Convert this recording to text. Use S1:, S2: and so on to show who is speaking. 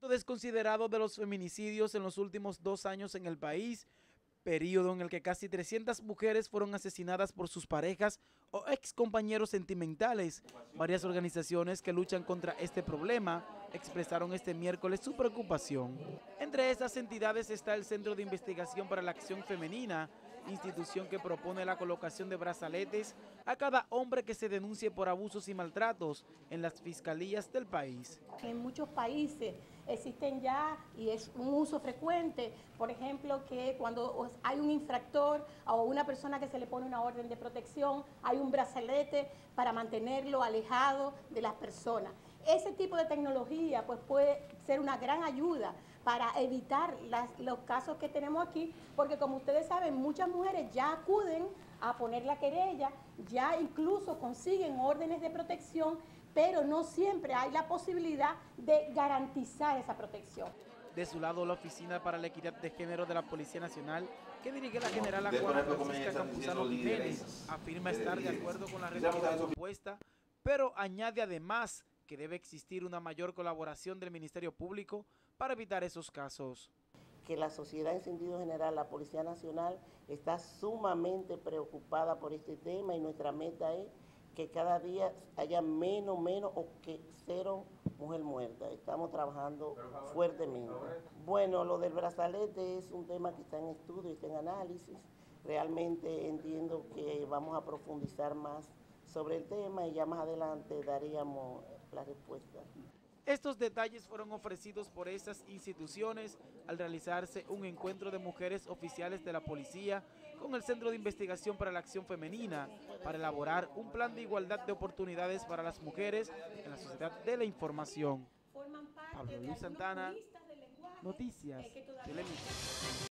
S1: desconsiderado de los feminicidios en los últimos 2 años en el país, periodo en el que casi 300 mujeres fueron asesinadas por sus parejas o ex compañeros sentimentales. Varias organizaciones que luchan contra este problema expresaron este miércoles su preocupación. Entre estas entidades está el Centro de Investigación para la Acción Femenina, institución que propone la colocación de brazaletes a cada hombre que se denuncie por abusos y maltratos en las fiscalías del país.
S2: En muchos países existen ya, y es un uso frecuente, por ejemplo, que cuando hay un infractor o una persona que se le pone una orden de protección, hay un brazalete para mantenerlo alejado de las personas. Ese tipo de tecnología pues, puede ser una gran ayuda para evitar los casos que tenemos aquí, porque como ustedes saben, muchas mujeres ya acuden a poner la querella, ya incluso consiguen órdenes de protección, pero no siempre hay la posibilidad de garantizar esa protección.
S1: De su lado, la Oficina para la Equidad de Género de la Policía Nacional, que dirige la general Juana Francisca Campuzano Jiménez, afirma estar de acuerdo con la realidad propuesta, pero añade además que debe existir una mayor colaboración del Ministerio Público para evitar esos casos.
S3: Que la sociedad en sentido general, la Policía Nacional, está sumamente preocupada por este tema y nuestra meta es que cada día haya menos o que cero mujer muerta. Estamos trabajando fuertemente. Bueno, lo del brazalete es un tema que está en estudio y está en análisis. Realmente entiendo que vamos a profundizar más sobre el tema y ya más adelante daríamos la respuesta.
S1: Estos detalles fueron ofrecidos por estas instituciones al realizarse un encuentro de mujeres oficiales de la policía con el Centro de Investigación para la Acción Femenina para elaborar un plan de igualdad de oportunidades para las mujeres en la sociedad de la información. Pablo Luis Santana, Noticias Telemicro.